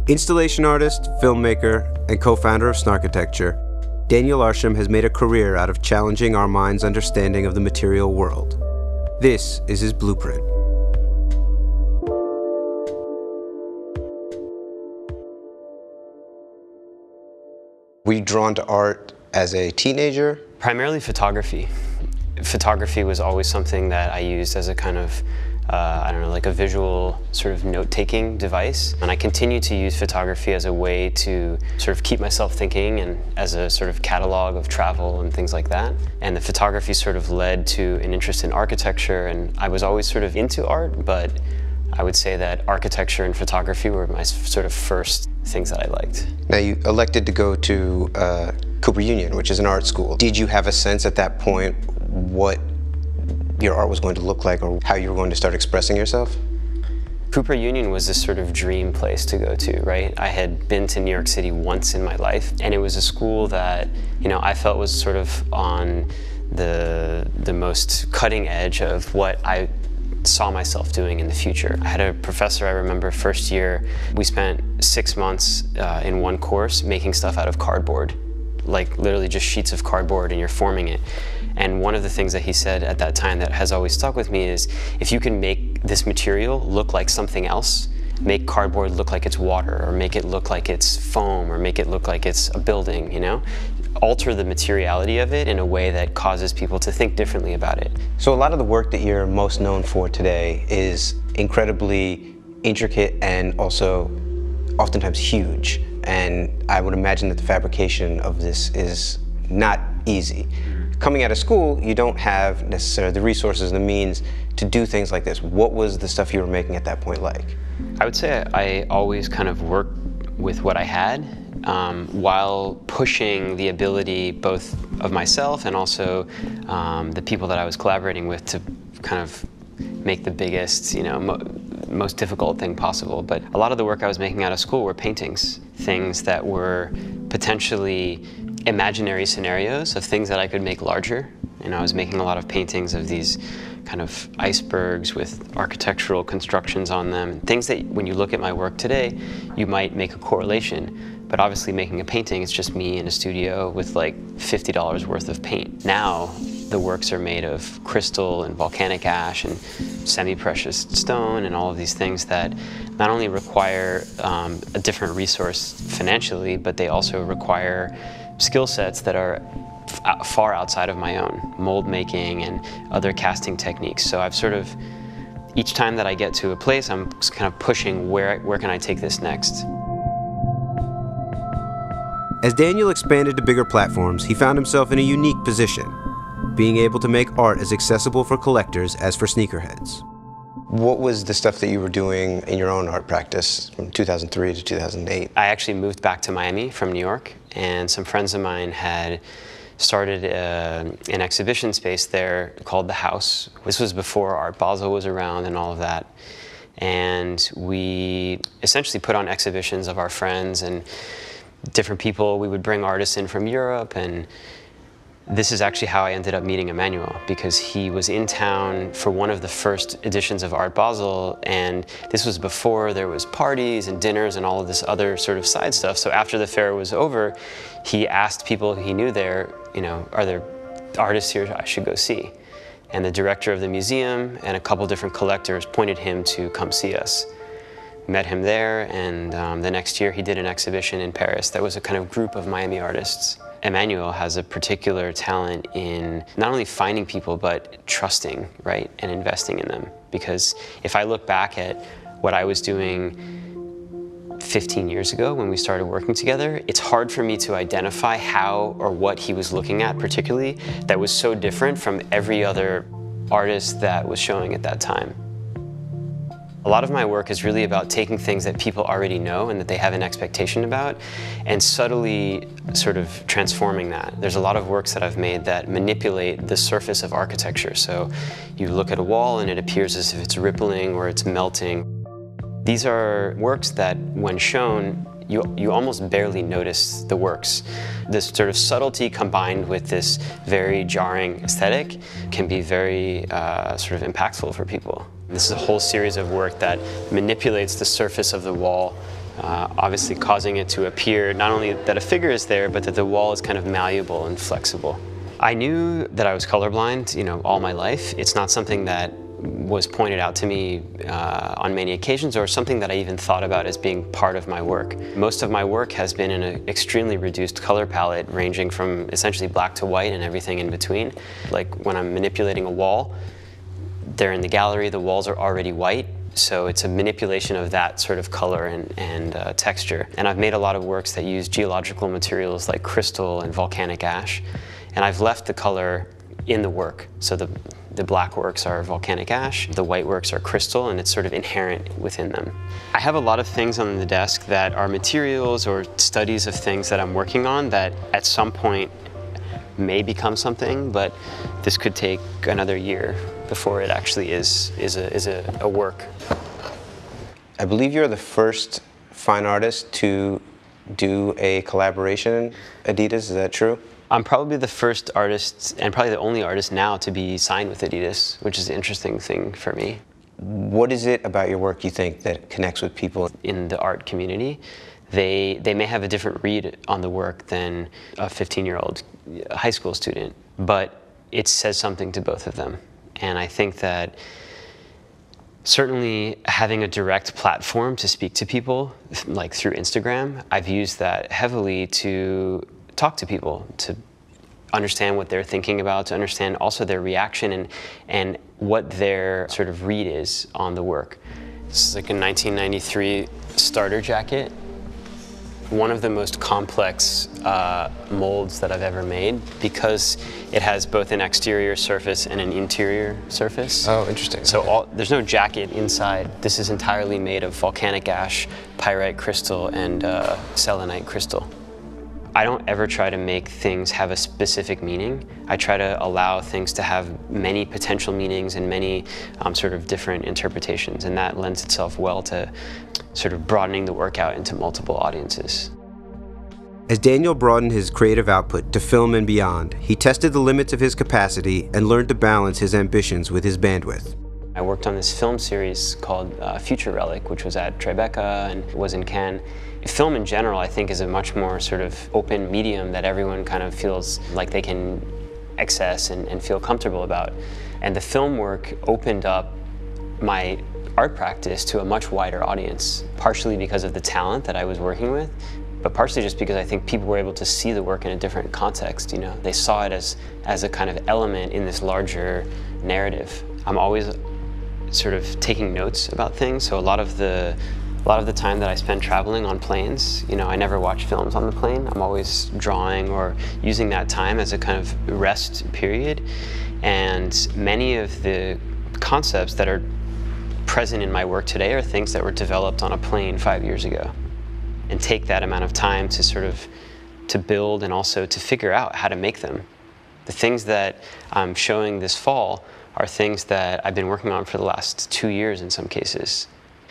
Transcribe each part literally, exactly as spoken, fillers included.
Installation artist, filmmaker, and co-founder of Snarkitecture, Daniel Arsham has made a career out of challenging our mind's understanding of the material world. This is his blueprint. Were you drawn to art as a teenager? Primarily photography. Photography was always something that I used as a kind of, uh, I don't know, like a visual sort of note-taking device. And I continue to use photography as a way to sort of keep myself thinking and as a sort of catalog of travel and things like that. And the photography sort of led to an interest in architecture, and I was always sort of into art, but I would say that architecture and photography were my sort of first things that I liked. Now, you elected to go to uh, Cooper Union, which is an art school. Did you have a sense at that point what your art was going to look like or how you were going to start expressing yourself? Cooper Union was this sort of dream place to go to, right? I had been to New York City once in my life, and it was a school that, you know, I felt was sort of on the, the most cutting edge of what I saw myself doing in the future. I had a professor, I remember first year, we spent six months uh, in one course making stuff out of cardboard, like literally just sheets of cardboard, and you're forming it. And one of the things that he said at that time that has always stuck with me is, if you can make this material look like something else, make cardboard look like it's water, or make it look like it's foam, or make it look like it's a building, you know? Alter the materiality of it in a way that causes people to think differently about it. So a lot of the work that you're most known for today is incredibly intricate and also oftentimes huge. And I would imagine that the fabrication of this is not easy. Coming out of school, you don't have necessarily the resources and the means to do things like this. What was the stuff you were making at that point like? I would say I always kind of worked with what I had, um, while pushing the ability both of myself and also um, the people that I was collaborating with to kind of make the biggest, you know, mo most difficult thing possible. But a lot of the work I was making out of school were paintings, things that were potentially imaginary scenarios of things that I could make larger. You know, I was making a lot of paintings of these kind of icebergs with architectural constructions on them, things that when you look at my work today, you might make a correlation. But obviously making a painting, it's just me in a studio with like fifty dollars worth of paint. Now, the works are made of crystal and volcanic ash and semi-precious stone and all of these things that not only require um, a different resource financially, but they also require skill sets that are f far outside of my own, mold making and other casting techniques. So I've sort of, each time that I get to a place, I'm kind of pushing where, where can I take this next. As Daniel expanded to bigger platforms, he found himself in a unique position, being able to make art as accessible for collectors as for sneakerheads. What was the stuff that you were doing in your own art practice from two thousand three to two thousand eight? I actually moved back to Miami from New York, and some friends of mine had started uh, an exhibition space there called The House. This was before Art Basel was around and all of that. And we essentially put on exhibitions of our friends and different people. We would bring artists in from Europe, and this is actually how I ended up meeting Emmanuel, because he was in town for one of the first editions of Art Basel, and this was before there was parties and dinners and all of this other sort of side stuff. So after the fair was over, he asked people he knew there, you know, are there artists here I should go see? And the director of the museum and a couple different collectors pointed him to come see us. Met him there, and um, the next year he did an exhibition in Paris that was a kind of group of Miami artists. Emmanuel has a particular talent in not only finding people, but trusting, right, and investing in them. Because if I look back at what I was doing fifteen years ago when we started working together, it's hard for me to identify how or what he was looking at particularly that was so different from every other artist that was showing at that time. A lot of my work is really about taking things that people already know and that they have an expectation about and subtly sort of transforming that. There's a lot of works that I've made that manipulate the surface of architecture. So you look at a wall and it appears as if it's rippling or it's melting. These are works that, when shown, you, you almost barely notice the works. This sort of subtlety combined with this very jarring aesthetic can be very uh, sort of impactful for people. This is a whole series of work that manipulates the surface of the wall uh, obviously causing it to appear not only that a figure is there, but that the wall is kind of malleable and flexible. I knew that I was colorblind, you know, all my life. It's not something that was pointed out to me uh, on many occasions, or something that I even thought about as being part of my work. Most of my work has been in an extremely reduced color palette, ranging from essentially black to white and everything in between. Like when I'm manipulating a wall, they're in the gallery, the walls are already white, so it's a manipulation of that sort of color and, and uh, texture. And I've made a lot of works that use geological materials like crystal and volcanic ash, and I've left the color in the work. So the, the black works are volcanic ash, the white works are crystal, and it's sort of inherent within them. I have a lot of things on the desk that are materials or studies of things that I'm working on that at some point may become something, but this could take another year before it actually is, is, a, is a, a work. I believe you're the first fine artist to do a collaboration in Adidas, is that true? I'm probably the first artist, and probably the only artist now, to be signed with Adidas, which is an interesting thing for me. What is it about your work you think that connects with people? In the art community, they, they may have a different read on the work than a fifteen-year-old high school student, but it says something to both of them. And I think that certainly having a direct platform to speak to people, like through Instagram, I've used that heavily to talk to people, to understand what they're thinking about, to understand also their reaction and, and what their sort of read is on the work. This is like a nineteen ninety-three starter jacket. One of the most complex uh, molds that I've ever made, because it has both an exterior surface and an interior surface. Oh, interesting. So okay. all, there's no jacket inside. This is entirely made of volcanic ash, pyrite crystal, and uh, selenite crystal. I don't ever try to make things have a specific meaning. I try to allow things to have many potential meanings and many um, sort of different interpretations, and that lends itself well to sort of broadening the work out into multiple audiences. As Daniel broadened his creative output to film and beyond, he tested the limits of his capacity and learned to balance his ambitions with his bandwidth. I worked on this film series called uh, Future Relic, which was at Tribeca and was in Cannes. Film in general, I think, is a much more sort of open medium that everyone kind of feels like they can access and, and feel comfortable about. And the film work opened up my art practice to a much wider audience, partially because of the talent that I was working with, but partially just because I think people were able to see the work in a different context. You know, they saw it as, as a kind of element in this larger narrative. I'm always sort of taking notes about things, so a lot of the A lot of the time that I spend traveling on planes, you know, I never watch films on the plane. I'm always drawing or using that time as a kind of rest period. And many of the concepts that are present in my work today are things that were developed on a plane five years ago. And take that amount of time to sort of to build and also to figure out how to make them. The things that I'm showing this fall are things that I've been working on for the last two years in some cases.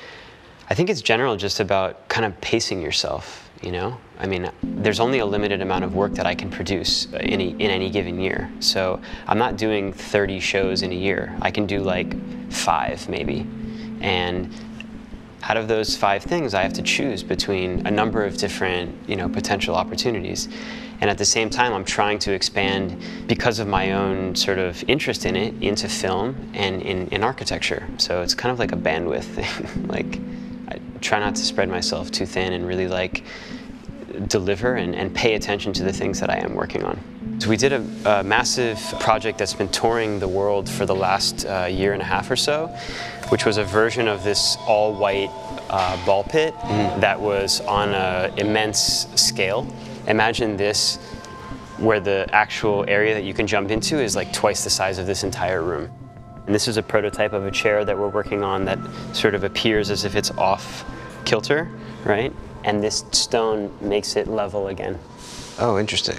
I think it's general just about kind of pacing yourself, you know? I mean, there's only a limited amount of work that I can produce in, a, in any given year. So I'm not doing thirty shows in a year. I can do like five maybe. And out of those five things, I have to choose between a number of different, you know, potential opportunities. And at the same time, I'm trying to expand, because of my own sort of interest in it, into film and in, in architecture. So it's kind of like a bandwidth thing. Like, I try not to spread myself too thin and really like deliver and, and pay attention to the things that I am working on. So we did a, a massive project that's been touring the world for the last uh, year and a half or so, which was a version of this all-white uh, ball pit mm. that was on an immense scale. Imagine this, where the actual area that you can jump into is like twice the size of this entire room. And this is a prototype of a chair that we're working on that sort of appears as if it's off kilter, right? And this stone makes it level again. Oh, interesting.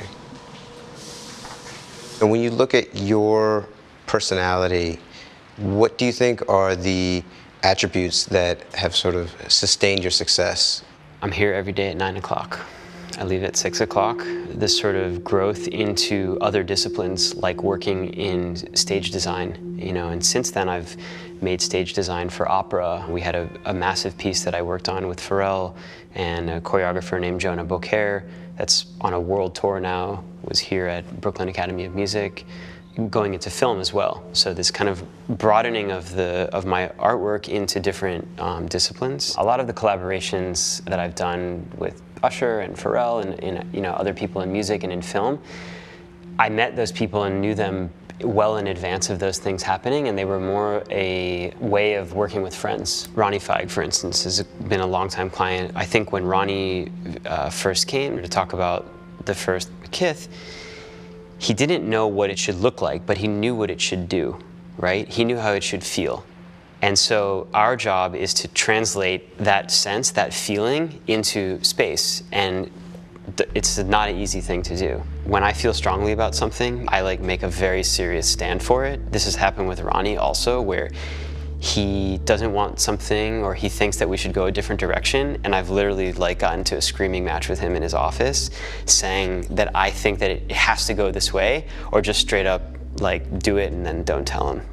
And when you look at your personality, what do you think are the attributes that have sort of sustained your success? I'm here every day at nine o'clock. I leave at six o'clock. This sort of growth into other disciplines, like working in stage design, you know, and since then I've made stage design for opera. We had a, a massive piece that I worked on with Pharrell and a choreographer named Jonah Beaucaire that's on a world tour now, was here at Brooklyn Academy of Music, going into film as well. So this kind of broadening of the of my artwork into different um, disciplines. A lot of the collaborations that I've done with Usher and Pharrell and, and you know other people in music and in film, I met those people and knew them well in advance of those things happening, and they were more a way of working with friends. Ronnie Feig, for instance, has been a longtime client. I think when Ronnie uh, first came to talk about the first Kith, he didn't know what it should look like, but he knew what it should do, right? He knew how it should feel. And so our job is to translate that sense, that feeling, into space. And th it's not an easy thing to do. When I feel strongly about something, I like make a very serious stand for it. This has happened with Ronnie also, where he doesn't want something or he thinks that we should go a different direction, and I've literally like gotten to a screaming match with him in his office saying that I think that it has to go this way, or just straight up like do it and then don't tell him.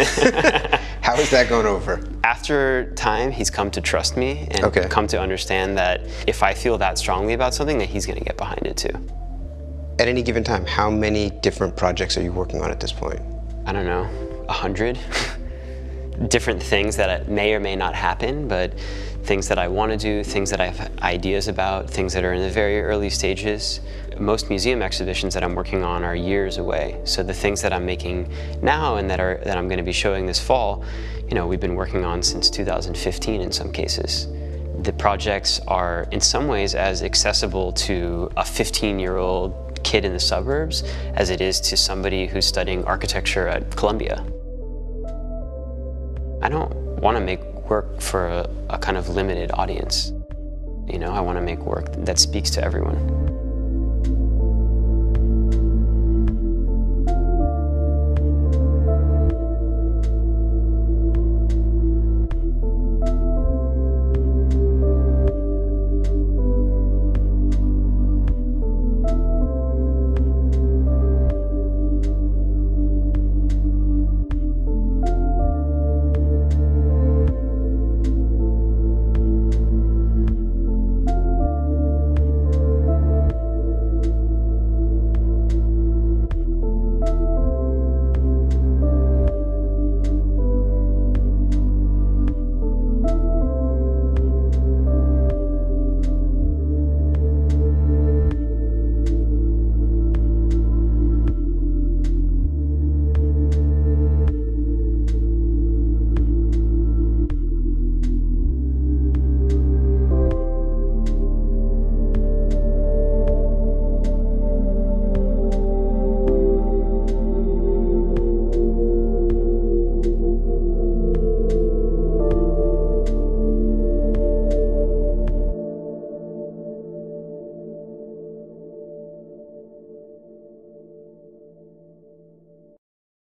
How is that going over? After time, he's come to trust me and okay. come to understand that if I feel that strongly about something, that he's going to get behind it too. At any given time, how many different projects are you working on at this point? I don't know, a hundred. Different things that may or may not happen, but things that I want to do, things that I have ideas about, things that are in the very early stages. Most museum exhibitions that I'm working on are years away. So the things that I'm making now and that are that I'm going to be showing this fall, you know, we've been working on since two thousand fifteen in some cases. The projects are in some ways as accessible to a fifteen-year-old kid in the suburbs as it is to somebody who's studying architecture at Columbia. I don't want to make work for a, a kind of limited audience. You know, I want to make work that speaks to everyone.